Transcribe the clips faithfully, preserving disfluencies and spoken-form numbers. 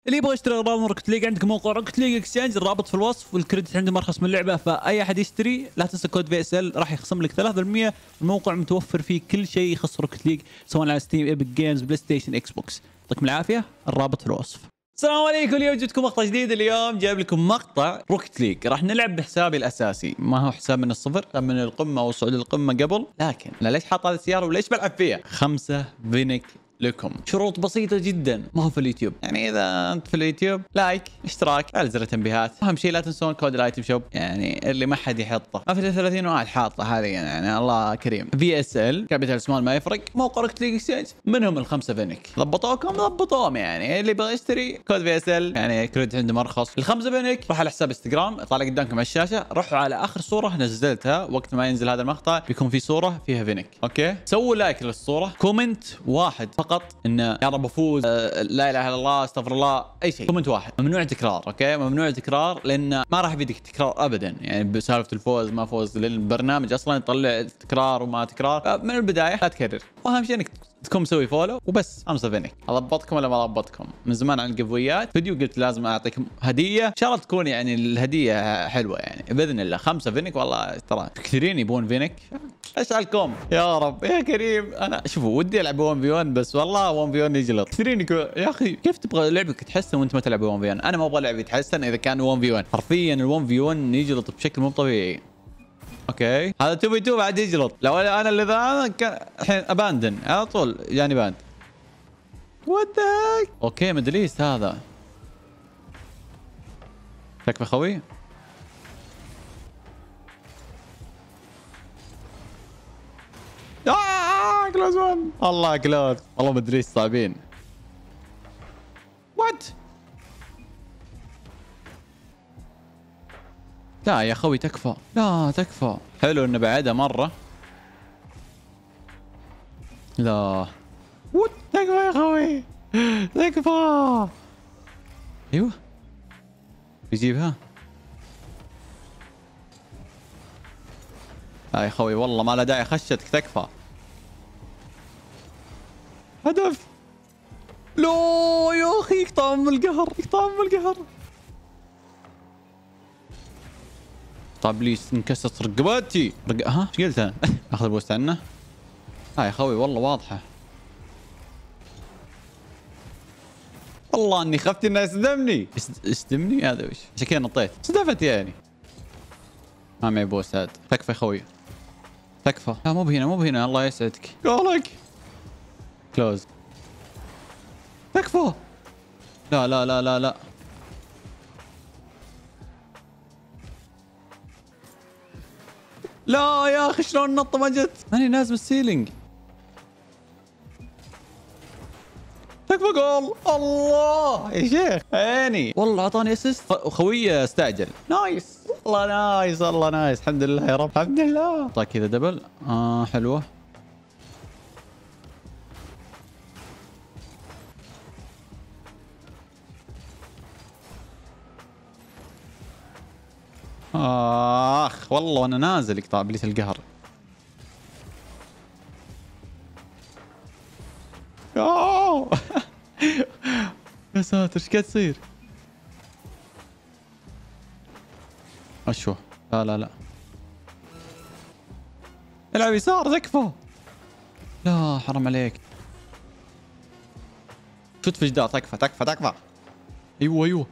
اللي يبغى يشتري اغراض من روكت ليج عندك موقع روكت ليج اكسشينج، الرابط في الوصف، والكريدت عنده مرخص من اللعبه، فاي احد يشتري لا تنسى كود في اس ال راح يخصم لك ثلاثة بالمئة. الموقع متوفر فيه كل شيء يخص روكت ليج سواء على ستيم، ايبك جيمز، بلاي ستيشن، اكس بوكس. يعطيكم العافيه، الرابط في الوصف. السلام عليكم، اليوم جبتكم مقطع جديد. اليوم جايب لكم مقطع روكت ليج، راح نلعب بحسابي الاساسي، ما هو حساب من الصفر، حساب من القمه او صعود القمه قبل. لكن انا ليش حاط هذه السياره وليش بلعب فيها؟ خمسة فينيك لكم. شروط بسيطة جدا، ما هو في اليوتيوب. يعني إذا أنت في اليوتيوب لايك، اشتراك، على زر التنبيهات. أهم شيء لا تنسون كود الايتم شوب، يعني اللي ما حد يحطه. ما في ثلاثين واحد حاطه حاليا، يعني الله كريم. في اس ال كابيتال سمول ما يفرق. موقع روكت ليج اكسشينج منهم الخمسة فينيك. ضبطوكم ضبطوهم، يعني اللي يبغى يشتري كود في اس ال يعني كريدت عنده مرخص. الخمسة فينيك روح على حساب انستغرام طالع قدامكم على الشاشة، روحوا على آخر صورة نزلتها وقت ما ينزل هذا المقطع بيكون في صورة فيها فينيك. أوكي، سووا لايك للصورة، كومنت واحد فقط انه يا رب افوز، أه لا اله الا الله، استغفر الله، اي شيء. كومنت واحد، ممنوع تكرار. اوكي، ممنوع تكرار لان ما راح يفيدك تكرار ابدا، يعني بسالفه الفوز ما فوز، لان البرنامج اصلا يطلع تكرار وما تكرار. من البدايه لا تكرر، واهم شيء انك تكون مسوي فولو وبس. خمسة فينك. اضبطكم ولا ما اضبطكم؟ من زمان عن القفويات فيديو قلت لازم اعطيكم هديه، ان شاء الله تكون يعني الهديه حلوه يعني باذن الله. خمسة فينك، والله ترى كثيرين يبون فينك. اشعلكم يا رب يا كريم. انا شوفوا ودي العب واحد في واحد، بس والله واحد في واحد يجلط كثيرين. يا اخي كيف تبغى لعبك تحسن وانت ما تلعب واحد في واحد؟ انا ما ابغى لعبي يتحسن اذا كان واحد في واحد. حرفيا ال واحد في واحد يجلط بشكل مو طبيعي. اوكي، هذا تو في تو بعد يجلط. لو انا اللي ذا كان الحين اباندن على طول جاني باند. وات ذا. اوكي، مدليس هذا. تكفى خوي. آه كلوز ون. الله كلوز، والله مدريس صعبين. وات. لا يا خوي تكفى، لا تكفى. حلو انه بعدها مرة. لا وات، تكفى يا خوي تكفى. ايوه بيجيبها. لا يا خوي والله ما له داعي، خشتك تكفى. هدف. لا يا اخي يقطع من القهر، يقطع من القهر. طيب ليش انكسرت رقبتي؟ رق... ها ايش قلت انا؟ اخذ البوست عنه. ها يا خوي والله واضحه. والله اني خفت انه يصدمني. يصدمني هذا وش؟ عشان كذا نطيت. صدفت يعني. ما معي بوست هذا. تكفى يا خوي تكفى. لا مو بهنا مو بهنا، الله يسعدك. قولك كلوز. تكفى. لا لا لا لا لا. لا يا اخي شلون النطه ما جت؟ ماني نازل السيلينج. تكفى جول. الله يا شيخ عيني، والله اعطاني اسيست. خويه استعجل. نايس والله نايس والله نايس. الحمد لله يا رب الحمد لله. طيب كذا دبل. اه حلوه. اخ والله وانا نازل يقطع ابليس القهر. أوه. يا ساتر ايش قاعد تصير؟ اشوه. لا لا لا، العب يسار تكفى. لا حرام عليك. شوت في جدار. تكفى تكفى تكفى. ايوه ايوه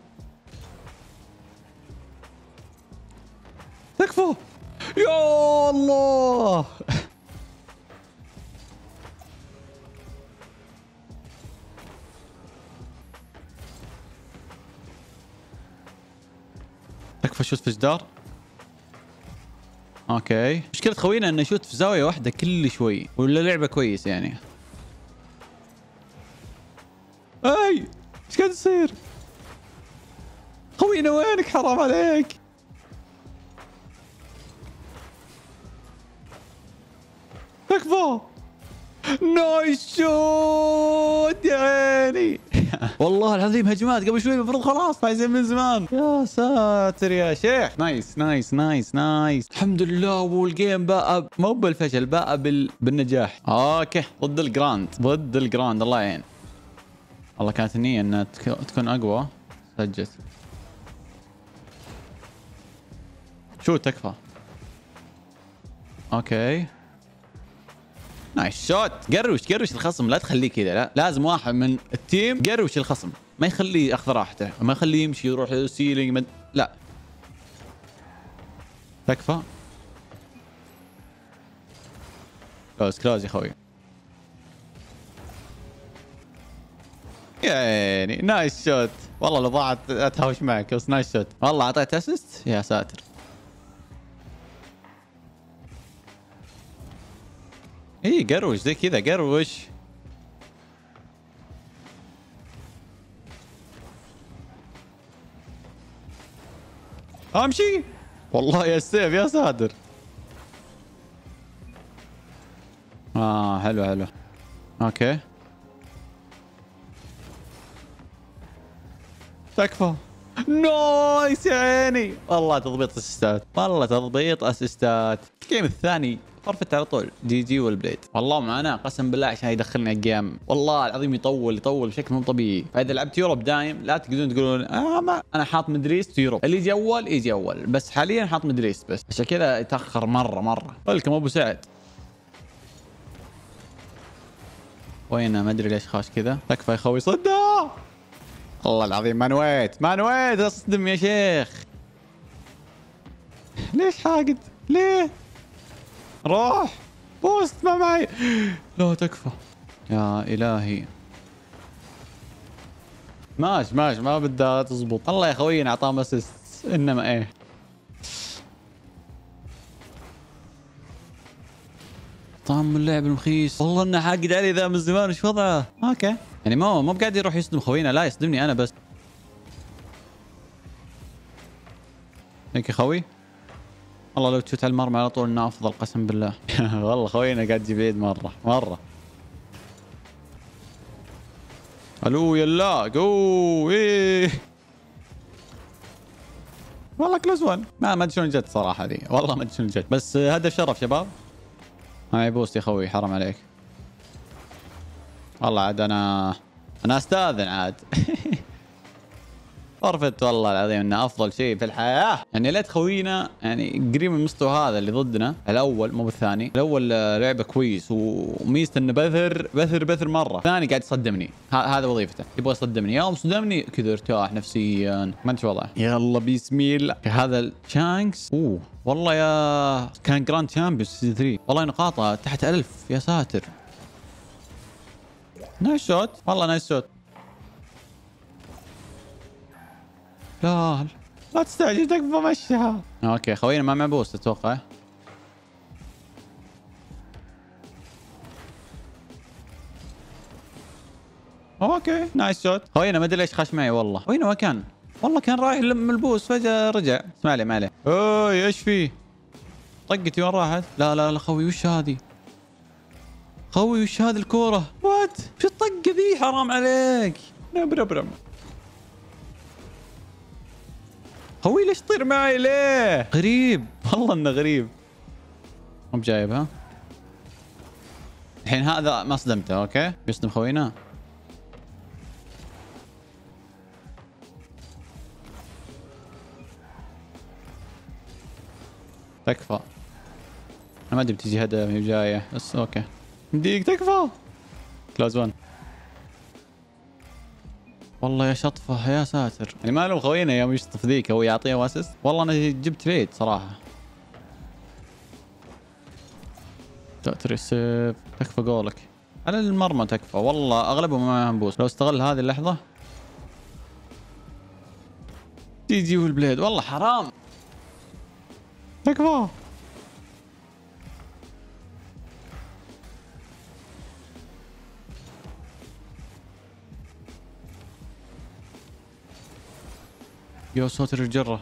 تكفى. يا الله. تكفى شوت في جدار. اوكي، مشكلة خوينا انه يشوت في زاوية واحدة كل شوي، ولا لعبة كويس يعني. اي ايش قاعد يصير؟ خوينا وينك؟ حرام عليك. تكفى. نايس شوت يا عيني. والله العظيم هجمات قبل شوي المفروض خلاص فايزين من زمان. يا ساتر يا شيخ. نايس نايس نايس نايس الحمد لله. والجيم باء مو بالفشل، باء بال... بالنجاح. اوكي ضد الجراند، ضد الجراند الله يعين. والله كانت النية انها تك- تكون اقوى. سجت. شو تكفى. اوكي. نايس شوت. قروش قروش الخصم، لا تخليه كذا. لا لازم واحد من التيم قروش الخصم، ما يخليه ياخذ راحته، ما يخليه يمشي يروح للسيلينج مد... لا تكفى. كلوز كلوز يا خوي. يعني نايس شوت. والله لو ضاعت اتهاوش معك بس نايس شوت. والله اعطيت اسيست يا ساتر. اي قروش زي كذا قروش. امشي. والله يا السيف يا ساتر. اه حلو حلو. اوكي تكفى. نايس يا عيني. والله تضبيط اسيستات، والله تضبيط اسيستات. الجيم الثاني فرفت على طول. جي جي والبليد. والله معنا قسم بالله عشان يدخلني الجيم، والله العظيم يطول يطول بشكل مو طبيعي. فاذا لعبت يوروب دايم لا تقدرون تقولون اه ما انا حاط مدريست يوروب، اللي يجي اول يجي اول، بس حاليا حاط مدريست بس عشان كذا يتاخر مره مره. ولكم ابو سعد. وين ما ادري ليش خاش كذا. تكفى يا خوي صده. والله العظيم ما نويت ما نويت اصدم يا شيخ. ليش حاقد ليه؟ روح بوست ما معي. لا تكفى يا الهي. ماشي ماشي ما بدها تزبط. الله يا خوينا اعطاه اسيست انما ايه. طعم اللعب المخيس. والله انه حاقد علي ذا من زمان. ايش وضعه؟ اوكي يعني ما مو بقاعد يروح يصدم خوينا، لا يصدمني انا بس. هيك يا خوي. والله لو تشوت على المرمى على طول انه افضل قسم بالله. والله خوينا قاعد يجيب عيد مره مره. الو يلا جو ايه. والله كلوز وان. ما ما ادري شلون جت صراحه ذي، والله ما ادري شلون جت، بس هدف شرف شباب. معي بوست يا خوي حرام عليك. والله عاد انا انا استاذن عاد. فرفت والله العظيم انه افضل شيء في الحياه. يعني ليت خوينا يعني قريب من المستوى هذا اللي ضدنا الاول مو بالثاني. الاول لعبه كويس وميزته انه بثر بثر بثر مره. الثاني قاعد يصدمني، هذا وظيفته يبغى يصدمني. يوم صدمني كذا ارتاح نفسيا. ما انت وضعه. يلا بسم الله. هذا الشانكس اوه والله يا كان جراند شامبيون سيزون ثلاثة. والله نقاطه تحت ألف يا ساتر. نايس شوت والله نايس شوت. لا لا تستعجل تكفى مشيها. اوكي خوينا ما مع بوست اتوقع. اوكي نايس شوت. خوينا ما ادري ليش خاش معي والله. خوينا ما كان والله كان رايح لم البوست فجاه رجع. اسمع عليه ما عليه. اوي ايش فيه؟ طقتي وين راحت؟ لا لا لا خوي وش هذه؟ خوي وش هذه الكوره؟ وات؟ وش الطقه ذي حرام عليك. نبرم برم. خوي ليش تطير معي ليه؟ غريب والله انه غريب. مو بجايبها. الحين هذا ما صدمته. اوكي بيصدم خوينا. تكفى. انا ما ادري بتجي هدف هي جايه بس اوكي. مديك تكفى. كلوز ون. والله يا شطفه يا ساتر. يعني ما له خوينا يوم يشطف ذيك هو يعطيه واسست. والله انا جبت ريد صراحه. تأثير السيف. تكفى قولك على المرمى تكفى. والله اغلبهم ما معهم بوست. لو استغل هذه اللحظه. جي جي والبليد. والله حرام. تكفى. يا ساتر الجرة.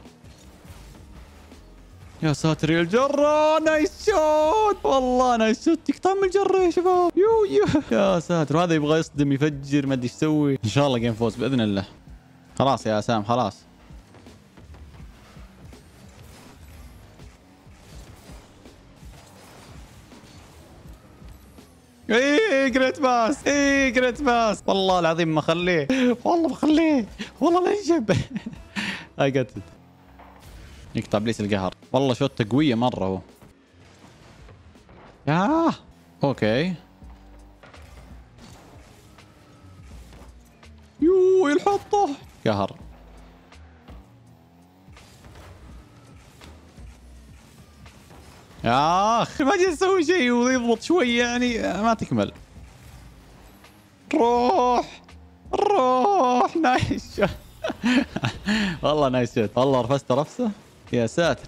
يا ساتر يا الجرة. نايس شوت والله نايس شوت. تقطع من الجرة يا شباب. يو يو يا ساتر. وهذا يبغى يصدم يفجر ما ادري ايش يسوي. ان شاء الله جيم فوز باذن الله. خلاص يا سام خلاص. ايه جريت باس، ايه جريت باس، والله العظيم ما خليه، والله ما خليه، والله لا يجيب. اي جت يقطع ابليس القهر، والله شوت قويه مره هو. ياه اوكي. يو يلحطه قهر. يا اخي ما جي يسوي شيء ويضبط شوي يعني ما تكمل. روح روح نايس. والله نايس شوت، والله رفست رفسه يا ساتر.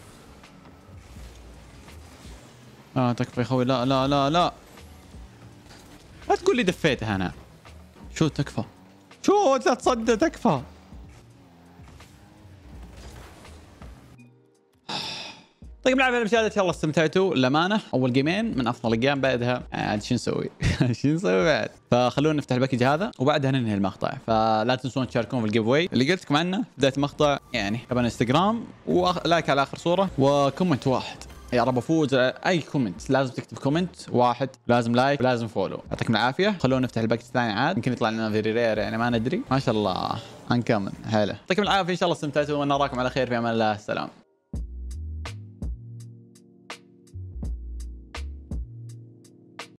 اه تكفى يا اخوي، لا لا لا لا لا تقول لي دفيتها انا. شو تكفى، شو لا تصدق تكفى. طيب العافيه المشاهدة، ان شاء الله استمتعتوا. للامانه اول جيمين من افضل الجيم، بعدها عاد شو نسوي؟ شو نسوي بعد؟ فخلونا نفتح الباكج هذا وبعدها ننهي المقطع. فلا تنسون تشاركون في الجيف واي اللي قلت لكم عنه في بدايه المقطع، يعني طبعا انستغرام ولايك على اخر صوره وكومنت واحد. يا رب افوز. اي كومنت لازم تكتب كومنت واحد، لازم لايك ولازم فولو. يعطيكم العافيه. خلونا نفتح الباكج الثاني عاد، يمكن يطلع لنا فيري رير يعني ما ندري. ما شاء الله انكمل هلا. يعطيكم العافيه، ان شاء الله استمتعتوا ونراكم على خير في امان الله. السلام.